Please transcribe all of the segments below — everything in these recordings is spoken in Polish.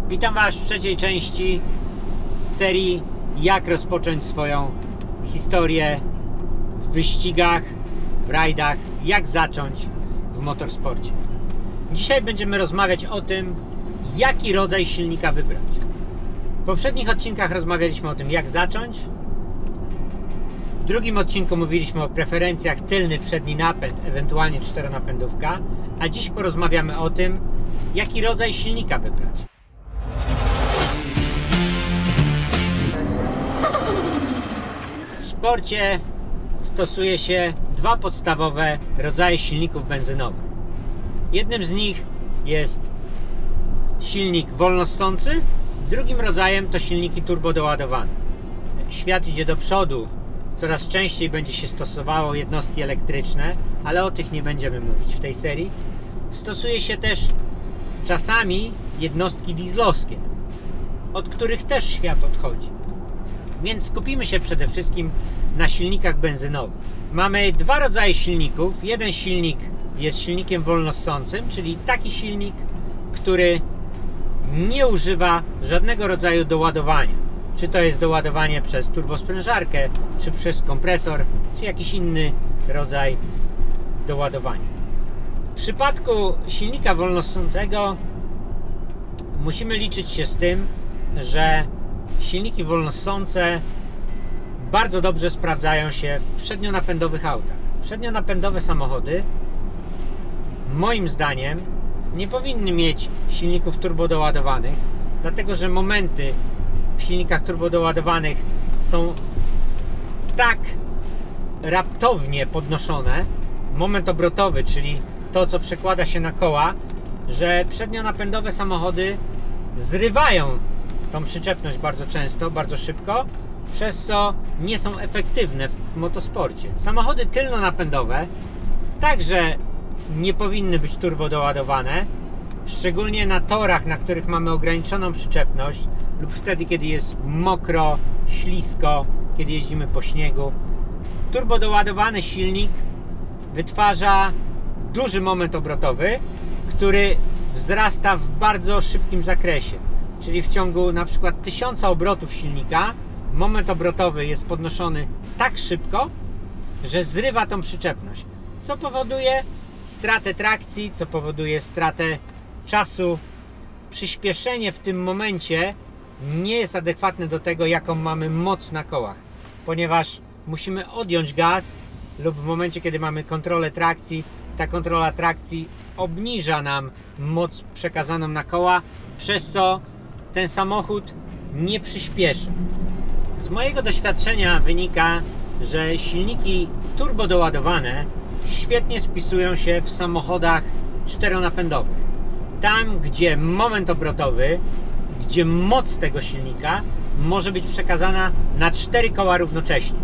Witam Was w trzeciej części z serii jak rozpocząć swoją historię w wyścigach, w rajdach, jak zacząć w motorsporcie. Dzisiaj będziemy rozmawiać o tym, jaki rodzaj silnika wybrać. W poprzednich odcinkach rozmawialiśmy o tym, jak zacząć. W drugim odcinku mówiliśmy o preferencjach tylny, przedni napęd, ewentualnie czteronapędówka, a dziś porozmawiamy o tym, jaki rodzaj silnika wybrać. W sporcie stosuje się dwa podstawowe rodzaje silników benzynowych. Jednym z nich jest silnik wolnossący, drugim rodzajem to silniki turbodoładowane. Świat idzie do przodu, coraz częściej będzie się stosowało jednostki elektryczne, ale o tych nie będziemy mówić w tej serii. Stosuje się też czasami jednostki dieslowskie, od których też świat odchodzi. Więc skupimy się przede wszystkim na silnikach benzynowych. Mamy dwa rodzaje silników. Jeden silnik jest silnikiem wolnossącym, czyli taki silnik, który nie używa żadnego rodzaju doładowania. Czy to jest doładowanie przez turbosprężarkę, czy przez kompresor, czy jakiś inny rodzaj doładowania. W przypadku silnika wolnossącego musimy liczyć się z tym, że silniki wolnossące bardzo dobrze sprawdzają się w przednionapędowych autach. Przednionapędowe samochody, moim zdaniem, nie powinny mieć silników turbodoładowanych, dlatego że momenty w silnikach turbodoładowanych są tak raptownie podnoszone, moment obrotowy, czyli to, co przekłada się na koła, że przednionapędowe samochody zrywają tą przyczepność bardzo często, bardzo szybko, przez co nie są efektywne w motosporcie. Samochody tylnonapędowe także nie powinny być turbodoładowane, szczególnie na torach, na których mamy ograniczoną przyczepność lub wtedy, kiedy jest mokro, ślisko, kiedy jeździmy po śniegu. Turbodoładowany silnik wytwarza duży moment obrotowy, który wzrasta w bardzo szybkim zakresie. Czyli w ciągu na przykład 1000 obrotów silnika moment obrotowy jest podnoszony tak szybko, że zrywa tą przyczepność, co powoduje stratę trakcji, co powoduje stratę czasu. Przyspieszenie w tym momencie nie jest adekwatne do tego, jaką mamy moc na kołach, ponieważ musimy odjąć gaz lub w momencie, kiedy mamy kontrolę trakcji, ta kontrola trakcji obniża nam moc przekazaną na koła, przez co ten samochód nie przyspieszy. Z mojego doświadczenia wynika, że silniki turbodoładowane świetnie spisują się w samochodach czteronapędowych. Tam, gdzie moment obrotowy, gdzie moc tego silnika może być przekazana na 4 koła równocześnie.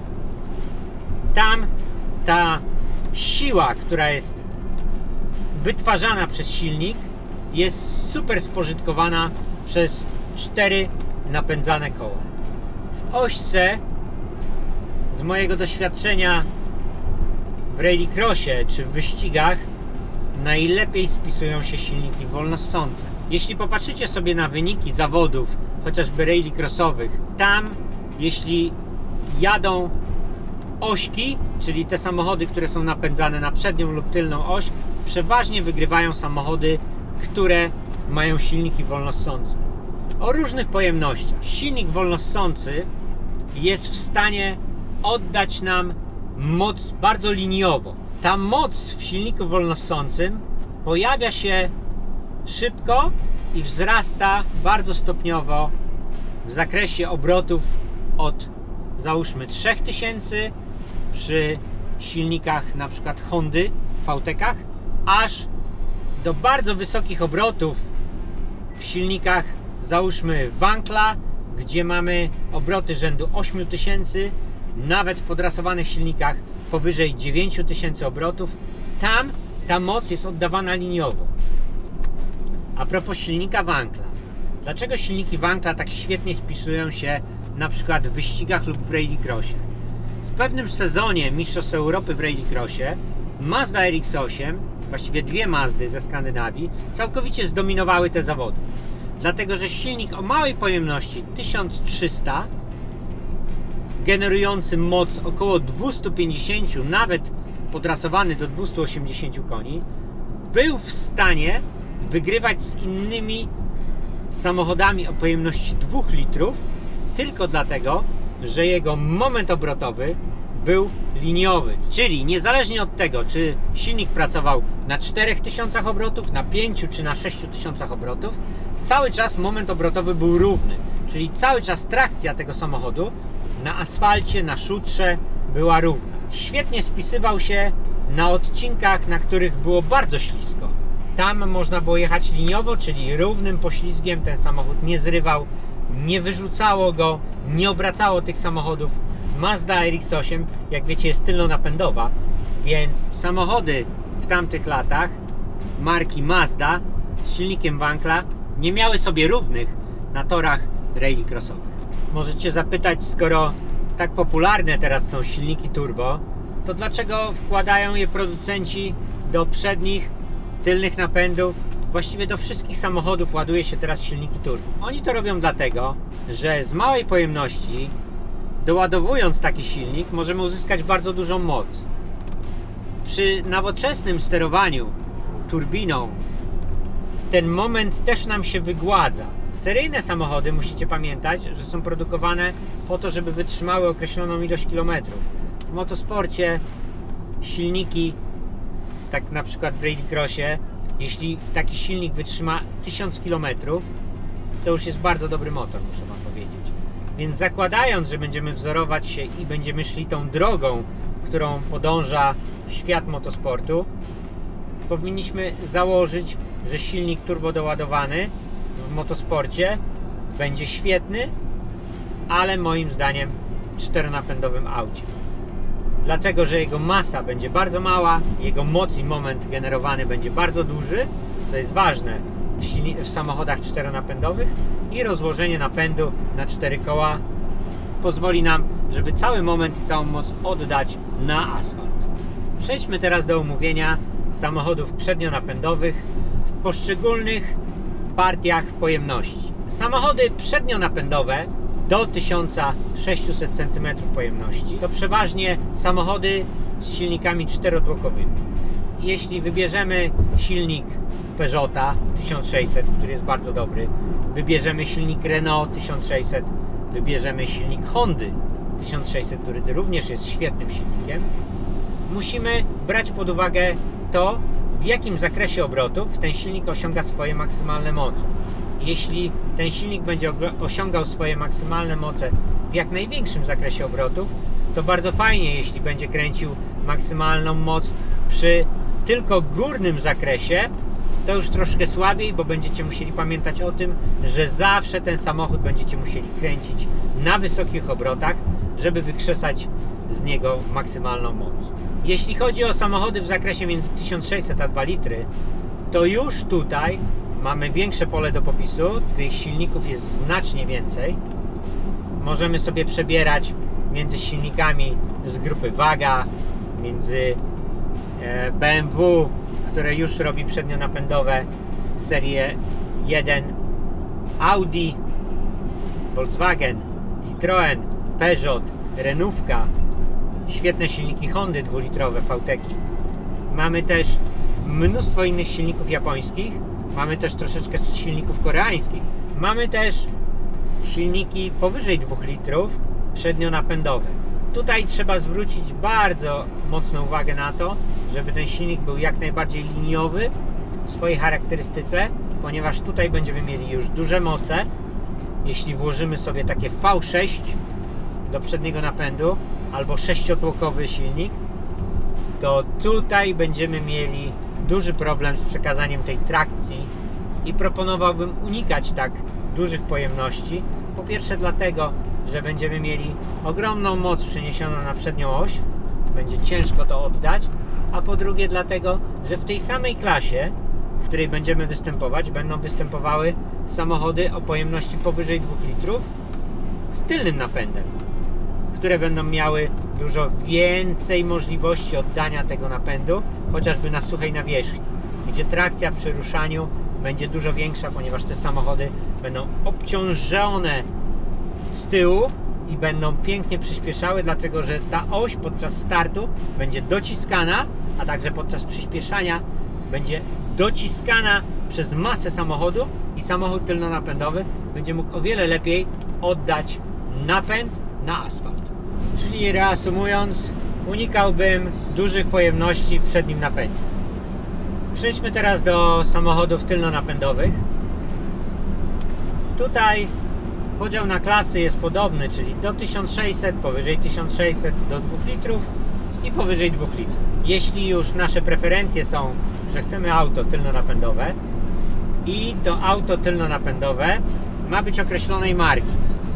Tam ta siła, która jest wytwarzana przez silnik, jest super spożytkowana przez 4 napędzane koła. W ośce, z mojego doświadczenia w rallycrossie czy w wyścigach, najlepiej spisują się silniki wolnossące. Jeśli popatrzycie sobie na wyniki zawodów, chociażby rallycrossowych, tam jeśli jadą ośki, czyli te samochody, które są napędzane na przednią lub tylną oś, przeważnie wygrywają samochody, które mają silniki wolnossące o różnych pojemnościach. Silnik wolnossący jest w stanie oddać nam moc bardzo liniowo. Ta moc w silniku wolnossącym pojawia się szybko i wzrasta bardzo stopniowo w zakresie obrotów od, załóżmy, 3000 przy silnikach na przykład Hondy, VTEC-ach, aż do bardzo wysokich obrotów w silnikach, załóżmy, Wankla, gdzie mamy obroty rzędu 8000, nawet w podrasowanych silnikach powyżej 9000 obrotów. Tam ta moc jest oddawana liniowo. A propos silnika Wankla, dlaczego silniki Wankla tak świetnie spisują się na przykład w wyścigach lub w rallycrossie? W pewnym sezonie Mistrzostw Europy w rallycrossie Mazda RX-8, właściwie dwie Mazdy ze Skandynawii, całkowicie zdominowały te zawody. Dlatego, że silnik o małej pojemności 1300, generujący moc około 250, nawet podrasowany do 280 koni, był w stanie wygrywać z innymi samochodami o pojemności 2 litrów tylko dlatego, że jego moment obrotowy był liniowy. Czyli niezależnie od tego, czy silnik pracował na 4000 obrotów, na 5 czy na 6000 obrotów, cały czas moment obrotowy był równy. Czyli cały czas trakcja tego samochodu na asfalcie, na szutrze była równa. Świetnie spisywał się na odcinkach, na których było bardzo ślisko. Tam można było jechać liniowo, czyli równym poślizgiem. Ten samochód nie zrywał, nie wyrzucało go, nie obracało tych samochodów. Mazda RX-8, jak wiecie, jest tylnonapędowa, więc samochody w tamtych latach marki Mazda z silnikiem Wankla nie miały sobie równych na torach rallycrossowych. Możecie zapytać, skoro tak popularne teraz są silniki turbo, to dlaczego wkładają je producenci do przednich, tylnych napędów? Właściwie do wszystkich samochodów ładuje się teraz silniki turbo. Oni to robią dlatego, że z małej pojemności, doładowując taki silnik, możemy uzyskać bardzo dużą moc. Przy nowoczesnym sterowaniu turbiną ten moment też nam się wygładza. Seryjne samochody, musicie pamiętać, że są produkowane po to, żeby wytrzymały określoną ilość kilometrów. W motosporcie silniki, tak na przykład w rallycrossie, jeśli taki silnik wytrzyma 1000 km, to już jest bardzo dobry motor, muszę wam powiedzieć. Więc zakładając, że będziemy wzorować się i będziemy szli tą drogą, którą podąża świat motosportu, powinniśmy założyć, że silnik turbo doładowany w motosporcie będzie świetny, ale moim zdaniem w czteronapędowym aucie. Dlatego, że jego masa będzie bardzo mała, jego moc i moment generowany będzie bardzo duży, co jest ważne w samochodach czteronapędowych, i rozłożenie napędu na 4 koła pozwoli nam, żeby cały moment i całą moc oddać na asfalt. Przejdźmy teraz do omówienia samochodów przednionapędowych w poszczególnych partiach pojemności. Samochody przednionapędowe do 1600 cm pojemności to przeważnie samochody z silnikami czterotłokowymi. Jeśli wybierzemy silnik Peugeota 1600, który jest bardzo dobry, wybierzemy silnik Renault 1600, wybierzemy silnik Hondy 1600, który również jest świetnym silnikiem, musimy brać pod uwagę to, w jakim zakresie obrotów ten silnik osiąga swoje maksymalne moce. Jeśli ten silnik będzie osiągał swoje maksymalne moce w jak największym zakresie obrotów, to bardzo fajnie, jeśli będzie kręcił maksymalną moc przy tylko górnym zakresie, to już troszkę słabiej, bo będziecie musieli pamiętać o tym, że zawsze ten samochód będziecie musieli kręcić na wysokich obrotach, żeby wykrzesać z niego maksymalną moc. Jeśli chodzi o samochody w zakresie między 1600 a 2 litry, to już tutaj mamy większe pole do popisu, tych silników jest znacznie więcej. Możemy sobie przebierać między silnikami z grupy Waga, między BMW, które już robi przednionapędowe serię 1, Audi, Volkswagen, Citroën, Peugeot, Renówka, świetne silniki Hondy 2-litrowe VTEC-i. Mamy też mnóstwo innych silników japońskich, mamy też troszeczkę silników koreańskich, mamy też silniki powyżej 2 litrów przednionapędowe. Tutaj trzeba zwrócić bardzo mocną uwagę na to, żeby ten silnik był jak najbardziej liniowy w swojej charakterystyce, ponieważ tutaj będziemy mieli już duże moce. Jeśli włożymy sobie takie V6 do przedniego napędu albo 6-tłokowy silnik, to tutaj będziemy mieli duży problem z przekazaniem tej trakcji i proponowałbym unikać tak dużych pojemności. Po pierwsze dlatego, że będziemy mieli ogromną moc przeniesioną na przednią oś, będzie ciężko to oddać, a po drugie dlatego, że w tej samej klasie, w której będziemy występować, będą występowały samochody o pojemności powyżej 2 litrów z tylnym napędem, które będą miały dużo więcej możliwości oddania tego napędu, chociażby na suchej nawierzchni, gdzie trakcja przy ruszaniu będzie dużo większa, ponieważ te samochody będą obciążone z tyłu i będą pięknie przyspieszały, dlatego że ta oś podczas startu będzie dociskana, a także podczas przyspieszania będzie dociskana przez masę samochodu i samochód tylnonapędowy będzie mógł o wiele lepiej oddać napęd na asfalt. Czyli reasumując, unikałbym dużych pojemności w przednim napędzie. Przejdźmy teraz do samochodów tylnonapędowych. Tutaj podział na klasy jest podobny, czyli do 1600, powyżej 1600 do 2 litrów i powyżej 2 litrów. Jeśli już nasze preferencje są, że chcemy auto tylnonapędowe i to auto tylnonapędowe ma być określonej marki,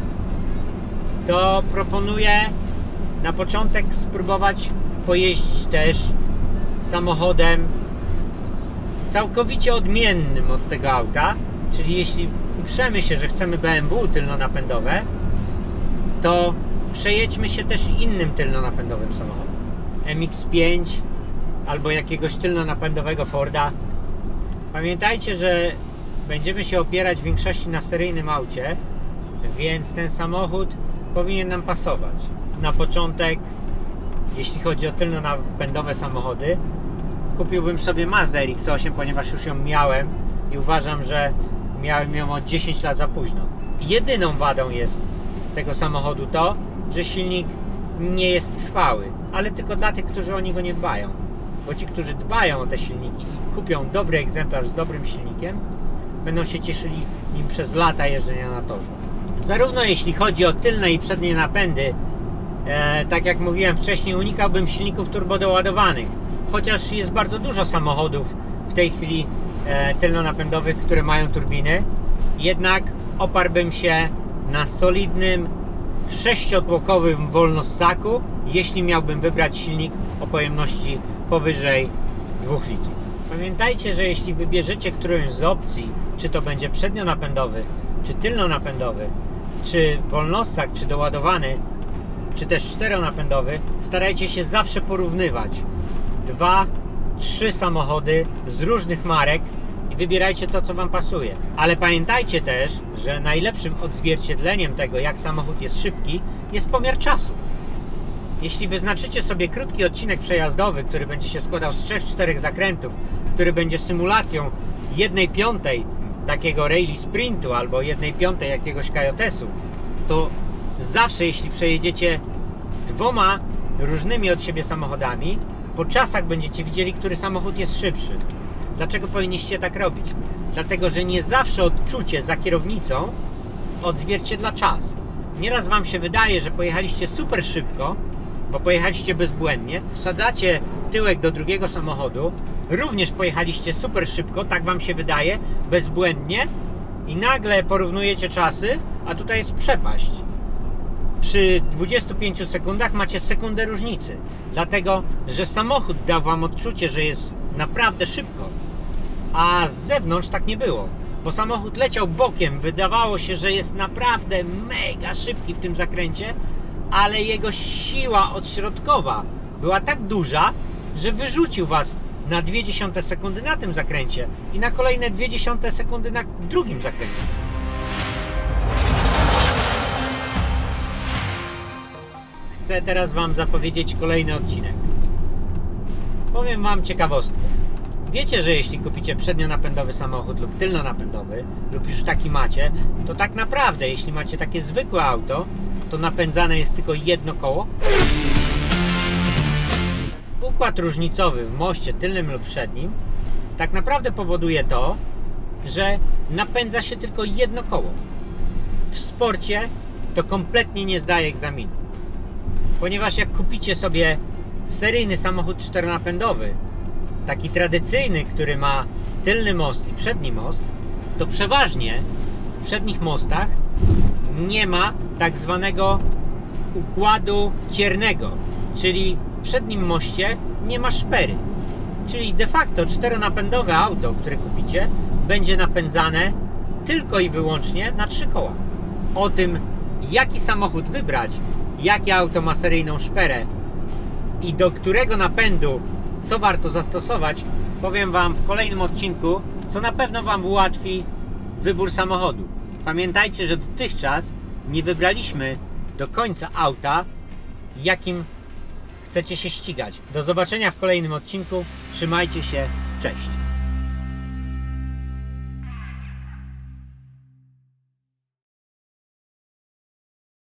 to proponuję na początek spróbować pojeździć też samochodem całkowicie odmiennym od tego auta, czyli jeśli uprzemy się, że chcemy BMW tylnonapędowe, to przejedźmy się też innym tylnonapędowym samochodem, MX-5 albo jakiegoś tylnonapędowego Forda. Pamiętajcie, że będziemy się opierać w większości na seryjnym aucie, więc ten samochód powinien nam pasować. Na początek, jeśli chodzi o tylnonapędowe samochody, kupiłbym sobie Mazdę RX-8, ponieważ już ją miałem i uważam, że miałem ją od 10 lat za późno. Jedyną wadą jest tego samochodu to, że silnik nie jest trwały, ale tylko dla tych, którzy o niego nie dbają. Bo ci, którzy dbają o te silniki i kupią dobry egzemplarz z dobrym silnikiem, będą się cieszyli nim przez lata jeżdżenia na torze. Zarówno jeśli chodzi o tylne i przednie napędy, tak jak mówiłem wcześniej, unikałbym silników turbodoładowanych, chociaż jest bardzo dużo samochodów w tej chwili tylnonapędowych, które mają turbiny, jednak oparłbym się na solidnym 6-tłokowym wolnossaku, jeśli miałbym wybrać silnik o pojemności powyżej 2 litrów. Pamiętajcie, że jeśli wybierzecie którąś z opcji, czy to będzie przednionapędowy, czy tylnonapędowy, czy wolnossak, czy doładowany, czy też czteronapędowy, starajcie się zawsze porównywać 2-3 samochody z różnych marek i wybierajcie to, co Wam pasuje. Ale pamiętajcie też, że najlepszym odzwierciedleniem tego, jak samochód jest szybki, jest pomiar czasu. Jeśli wyznaczycie sobie krótki odcinek przejazdowy, który będzie się składał z 3-4 zakrętów, który będzie symulacją 1/5 takiego rally sprintu albo 1/5 jakiegoś kajotesu, to zawsze, jeśli przejedziecie 2 różnymi od siebie samochodami, po czasach będziecie widzieli, który samochód jest szybszy. Dlaczego powinniście tak robić? Dlatego, że nie zawsze odczucie za kierownicą odzwierciedla czas. Nieraz Wam się wydaje, że pojechaliście super szybko, bo pojechaliście bezbłędnie, wsadzacie tyłek do drugiego samochodu, również pojechaliście super szybko, tak Wam się wydaje, bezbłędnie i nagle porównujecie czasy, a tutaj jest przepaść. Przy 25 sekundach macie sekundę różnicy, dlatego, że samochód dał Wam odczucie, że jest naprawdę szybko, a z zewnątrz tak nie było, bo samochód leciał bokiem, wydawało się, że jest naprawdę mega szybki w tym zakręcie, ale jego siła odśrodkowa była tak duża, że wyrzucił Was na 0,2 sekundy na tym zakręcie i na kolejne 0,2 sekundy na drugim zakręcie. Chcę teraz Wam zapowiedzieć kolejny odcinek. Powiem Wam ciekawostkę. Wiecie, że jeśli kupicie przednionapędowy samochód lub tylnonapędowy, lub już taki macie, to tak naprawdę, jeśli macie takie zwykłe auto, to napędzane jest tylko jedno koło. Układ różnicowy w moście tylnym lub przednim tak naprawdę powoduje to, że napędza się tylko jedno koło. W sporcie to kompletnie nie zdaje egzaminu. Ponieważ jak kupicie sobie seryjny samochód czteronapędowy, taki tradycyjny, który ma tylny most i przedni most, to przeważnie w przednich mostach nie ma tak zwanego układu ciernego, czyli w przednim moście nie ma szpery. Czyli de facto czteronapędowe auto, które kupicie, będzie napędzane tylko i wyłącznie na 3 koła. O tym, jaki samochód wybrać, jakie auto ma seryjną szperę i do którego napędu co warto zastosować, powiem Wam w kolejnym odcinku, co na pewno Wam ułatwi wybór samochodu. pamiętajcie, że dotychczas nie wybraliśmy do końca auta, jakim chcecie się ścigać. Do zobaczenia w kolejnym odcinku. Trzymajcie się. Cześć.